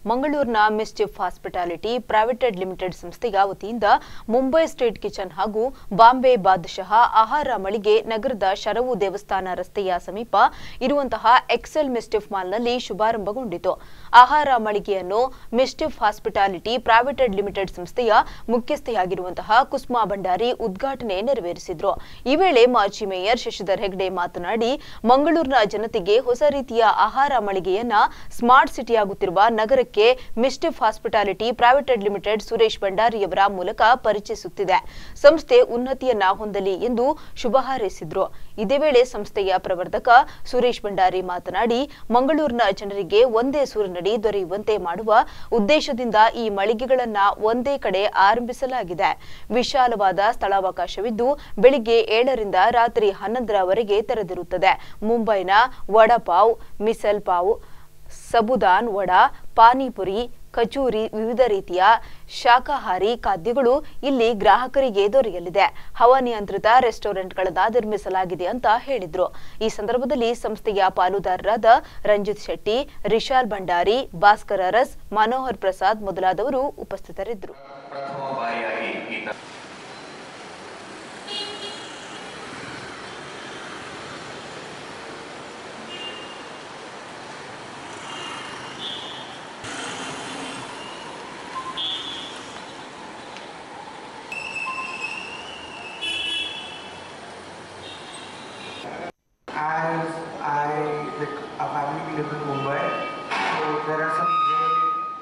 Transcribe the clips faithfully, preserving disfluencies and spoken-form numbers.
ಮಂಗಳೂರಿನ ಮಿಸ್ಚಿಫ್ hospitality private limited ಸಂಸ್ಥೆಯ ವತಿಯಿಂದ ಮುಂಬೈ ಸ್ಟ್ರೀಟ್ ಕಿಚನ್ ಹಾಗೂ ಬಾಂಬೆ ಬಾದಶಾಹ ಆಹಾರ ಮಳಿಗೆ ನಗರದ ಶರವು ದೇವಸ್ಥಾನ ರಸ್ತೆಯ ಸಮೀಪ ಇರುವಂತಹ ಎಕ್ಸೆಲ್ ಮಿಸ್ಚಿಫ್ ಮಾಲ್ನಲ್ಲಿ ಶುಭಾರಂಭಗೊಂಡಿತು. ಆಹಾರ ಮಳಿಗೆಯನ್ನು ಮಿಸ್ಚಿಫ್ ಹಾಸ್ಪಿಟಾಲಿಟಿ ಪ್ರೈವೇಟೆಡ್ ಲಿಮಿಟೆಡ್ ಸಂಸ್ಥೆಯ ಮುಖ್ಯಸ್ಥೆಯಾಗಿರುವಂತಹ ಕುಸುಮಾ ಭಂಡಾರಿ ಉದ್ಘಾಟನೆ ನೆರವೇರಿಸಿದರು. ಈ ವೇಳೆ ಮಾಜಿ ಮೇಯರ್ ಶಶಿಧರ್ ಹೆಗ್ಡೆ ಮಾತನಾಡಿ, ಮಂಗಳೂರಿನ ಜನತೆಗೆ ಹೊಸ ರೀತಿಯ ಆಹಾರ ಮಳಿಗೆಯನ್ನ ಸ್ಮಾರ್ಟ್ ಸಿಟಿಯಾಗುತ್ತಿರುವ ನಗರಕ್ಕೆ mischief hospitality private limited Suresh ಭಂಡಾರಿಯವರ ಮೂಲಕ ಪರಿಚಯಿಸುತ್ತಿದೆ. ಸಂಸ್ಥೆ ಉನ್ನತಿಯನ್ನ ಹೊಂದಲಿ ಎಂದು ಶುಭ ಹಾರೈಸಿದರು. ಇದೇ ವೇಳೆ ಸಂಸ್ಥೆಯ ಪ್ರವರ್ಧಕ ಸುರೇಶ್ ಭಂಡಾರಿ ಮಾತನಾಡಿ, ಮಂಗಳೂರಿನ ಜನರಿಗೆ ಒಂದೇ ಸೂರಿನಡಿ ದೊರೆಯುವಂತೆ ಮಾಡುವ ಉದ್ದೇಶದಿಂದ ಈ ಮಳಿಗೆಗಳನ್ನ ಒಂದೇ ಕಡೆ ಆರಂಭಿಸಲಾಗಿದೆ. ವಿಶಾಲವಾದ ಸ್ಥಳಾವಕಾಶವಿದ್ದು ಬೆಳಿಗ್ಗೆ ಏಳರಿಂದ ರಾತ್ರಿ ಹನ್ನೊಂದರವರೆಗೆ ತೆರೆದಿರುತ್ತದೆ. ಮುಂಬೈನ ವಡಪಾವ್, ಮಿಸಲ್ ಪಾವ್, ಸಬುದಾನ್ ವಡಾ, ಪಾನಿಪುರಿ, ಕಚೂರಿ, ವಿವಿಧ ರೀತಿಯ ಶಾಕಾಹಾರಿ ಖಾದ್ಯಗಳು ಇಲ್ಲಿ ಗ್ರಾಹಕರಿಗೆ ದೊರೆಯಲಿದೆ. ಹವಾನಿಯಂತ್ರಿತ ರೆಸ್ಟೋರೆಂಟ್ಗಳನ್ನು ನಿರ್ಮಿಸಲಾಗಿದೆ ಅಂತ ಹೇಳಿದ್ರು. ಈ ಸಂದರ್ಭದಲ್ಲಿ ಸಂಸ್ಥೆಯ ಪಾಲುದಾರರಾದ ರಂಜಿತ್ ಶೆಟ್ಟಿ, ರಿಶಾಲ್ ಭಂಡಾರಿ, ಭಾಸ್ಕರ್ ಅರಸ್, ಮನೋಹರ್ ಪ್ರಸಾದ್ ಮೊದಲಾದವರು ಉಪಸ್ಥಿತರಿದ್ದರು. As I, like, our family, we live in Mumbai, so there are some really,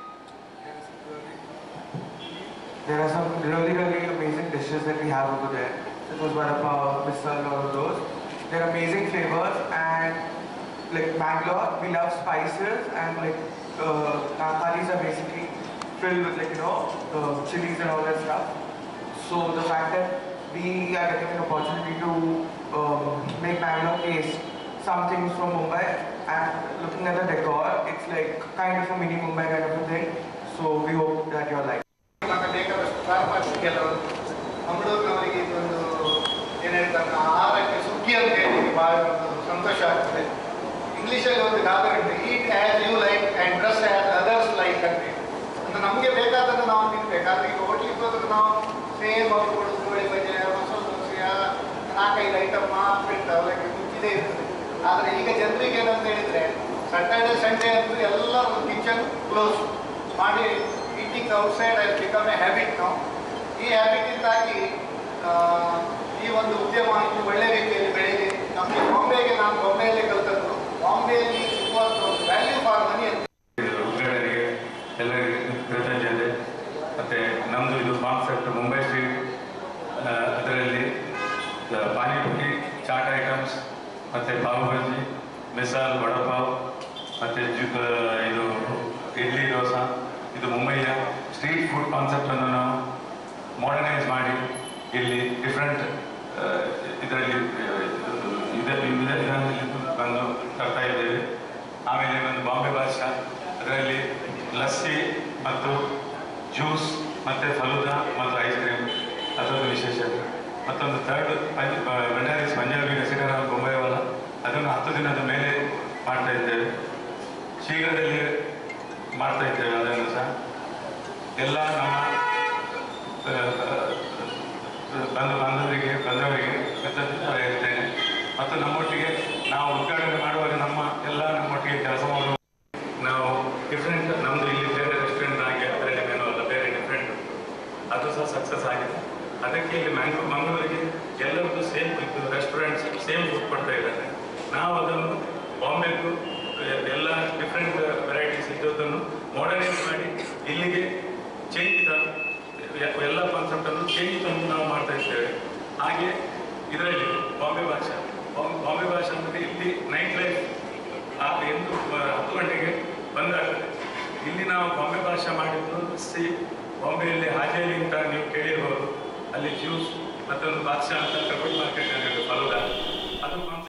there are some really, really amazing dishes that we have over there. It was vada pav, misal, all of those. They're amazing flavors, and like Bangalore, we love spices, and like uh, our curries are basically filled with, like, you know, uh, chilies and all that stuff. So the fact that we are getting an opportunity to uh, make Bangalore taste some things from Mumbai, and looking at the decor, it's like kind of a mini Mumbai kind of a thing. So we hope that you're like. ಮಂಗಳೂರಿನವರಿಗೆ ಇದೊಂದು ಏನು ಹೇಳ್ತಾರೆ, ಆಹಾರಕ್ಕೆ ಸುಗ್ಗಿ ಅಂತ ಹೇಳಿ ಭಾಳ ಒಂದು ಸಂತೋಷ ಆಗ್ತದೆ. ಇಂಗ್ಲೀಷಲ್ಲಿ ಒಂದು ಗಾದೆ ಉಂಟು, eat as you like and dress as others like ಅಂತ. ಅಂದರೆ ನಮಗೆ ಬೇಕಾದನ್ನು ನಾವು ತಿನ್ಬೇಕಾದ್ರೆ ಈಗ ಹೋಟ್ಲಿಗೆ ಹೋದ್ರೆ ನಾವು ಸೇಮ್ ಅವ್ರು ಕೊಡೋದು ಕೋಳಿ ಬಜೆ, ಮಸಾಲೆ ದೋಸೆ, ನಾಲ್ಕೈದು ಐಟಮ್ ಮಾತ್ರ ಇರ್ತಾವೆ, ಮುಚ್ಚಿದೇ ಇರ್ತದೆ. ಆದರೆ ಈಗ ಜನರಿಗೆ ಏನಂತ ಹೇಳಿದರೆ, ಸ್ಯಾಟರ್ಡೆ ಸಂಡೇ ಅಂತೂ ಎಲ್ಲರೂ ಕಿಚನ್ ಕ್ಲೋಸ್ ಮಾಡಿ eating outside as become a habit ನಾವು. ಈ ಹ್ಯಾಬಿಟಿಂದಾಗಿ ಈ ಒಂದು ಉದ್ಯಮ ಇನ್ನು ಒಳ್ಳೆ ರೀತಿಯಲ್ಲಿ ಬೆಳೆದಿದೆ. ನಮಗೆ ಬಾಂಬೆಗೆ, ನಾನು ಬಾಂಬೆಯಲ್ಲೇ ಕಲಿತದ್ದು, ಬಾಂಬೆಯಲ್ಲಿ ಸಿಗುವಂಥ ಒಂದು ವ್ಯಾಲ್ಯೂ ಫಾರ್ ಮನಿ ಅಂತ. ಉದ್ಘಾಟನೆಗೆ ಎಲ್ಲರಿಗೆ ಕೃತಜ್ಞತೆ. ಮತ್ತು ನಮ್ಮದು ಇದು ಕಾನ್ಸೆಪ್ಟ್ ಮುಂಬೈ ಸ್ಟ್ರೀಟ್, ಅದರಲ್ಲಿ ಪಾನಿಪುರಿ, ಚಾಟ್ ಐಟಮ್ಸ್, ಮತ್ತು ಪಾವ್ ಭಾಜಿ, ಮಿಸಾಲ್, ವಡಪಾವ್, ಮತ್ತು ಇದು ಇಡ್ಲಿ, ದೋಸೆ, ಇದು ಮುಂಬೈಯ ಸ್ಟ್ರೀಟ್ ಫುಡ್ ಕಾನ್ಸೆಪ್ಟನ್ನು ನಾವು ಮಾಡರ್ನೈಸ್ ಮಾಡಿ ಇಲ್ಲಿ ಡಿಫ್ರೆಂಟ್ ಇದರಲ್ಲಿ ಇದರಲ್ಲಿ ಬಂದು ತರ್ತಾ ಇದ್ದೇವೆ. ಆಮೇಲೆ ಒಂದು ಬಾಂಬೆ ಬಾದ್ಶಾ, ಅದರಲ್ಲಿ ಲಸ್ಸಿ ಮತ್ತು ಜ್ಯೂಸ್ ಮತ್ತು ಫಲೂದಾ ಮತ್ತು ಐಸ್ ಕ್ರೀಮ್, ಅದೊಂದು ವಿಶೇಷತೆ. ಮತ್ತೊಂದು ಥರ್ಡ್ ಭಂಡಾರೀಸ್ ಪಂಜಾಬಿ ರೆಸಿಡೆಂಟ್ ಮುಂಬೈವಾಲ, ಅದನ್ನು ಹತ್ತು ದಿನದ ಮೇಲೆ ಮಾಡ್ತಾ ಇದ್ದೇವೆ. ಶೀಘ್ರದಲ್ಲಿ ಮಾಡ್ತಾ ಇದ್ದೇವೆ. ಅದನ್ನು ಸಹ ಎಲ್ಲ ನಮ್ಮ ಬಂಧು ಬಾಂಧವರಿಗೆ ಬಂದವರಿಗೆ ಕೃತಜ್ಞತೆ ಇರ್ತೇನೆ. ಮತ್ತು ನಮ್ಮೊಟ್ಟಿಗೆ ನಾವು ಉದ್ಘಾಟನೆ ಮಾಡುವಾಗ ನಮ್ಮ ಎಲ್ಲ ನಮ್ಮೊಟ್ಟಿಗೆ ಕೆಲಸ ಮಾಡುವ ನಾವು ಡಿಫ್ರೆಂಟ್, ನಮ್ಮದು ಇಲ್ಲಿ ಬೇರೆ ರೆಸ್ಟೋರೆಂಟ್ ಆಗಿ ಅದರಲ್ಲಿ ಮೆನು ಅಲ್ಲ, ಬೇರೆ ಡಿಫ್ರೆಂಟ್, ಅದು ಸಹ ಸಕ್ಸಸ್ ಆಗಿದೆ. ಅದಕ್ಕೆ ಇಲ್ಲಿ ಮ್ಯಾಂಗ್ಳೂರು ಮಂಗಳೂರಿಗೆ ಎಲ್ಲರದ್ದು ಸೇಮ್ ರೆಸ್ಟೋರೆಂಟ್ಸ್ ಸೇಮ್ ಫುಡ್ ಕೊಡ್ತಾ ಇದ್ದಾರೆ. ನಾವು ಅದನ್ನು ಬಾಂಬೆಗೂ ಎಲ್ಲ ಡಿಫ್ರೆಂಟ್ ವೆರೈಟೀಸ್ ಇದ್ದದನ್ನು ಮಾಡರ್ನೈಸ್ ಮಾಡಿ ಇಲ್ಲಿಗೆ ಚೇಂಜ್ ಎಲ್ಲ ಕಾನ್ಸೆಪ್ಟನ್ನು ಚೇಂಜ್ ತಂದು ನಾವು ಮಾಡ್ತಾ ಇದ್ದೇವೆ. ಹಾಗೆ ಇದರಲ್ಲಿ ಬಾಂಬೆ ಭಾಷಾ ಬಾಂಬೆ ಭಾಷಾ ಅಂದರೆ ಇಲ್ಲಿ ನೈಟ್ ಲೈಫ್ ಆ ಎಂದು ಹತ್ತು ಗಂಟೆಗೆ ಬಂದಾಗ್ತದೆ. ಇಲ್ಲಿ ನಾವು ಬಾಂಬೆ ಭಾಷಾ ಮಾಡಿದ್ದು ಸಿ ಬಾಂಬೆಯಲ್ಲಿ ಹಾಜೇಲಿ ಅಂತ ನೀವು ಕೇಳಿರ್ಬೋದು. ಅಲ್ಲಿ ಜ್ಯೂಸ್ ಮತ್ತೊಂದು ಬಾದ್ಶಾ ಅಂತ ಕಬಡ್ಡಿ ಮಾರ್ಕೆಟ್ ಫಲೂದಾ, ಅದು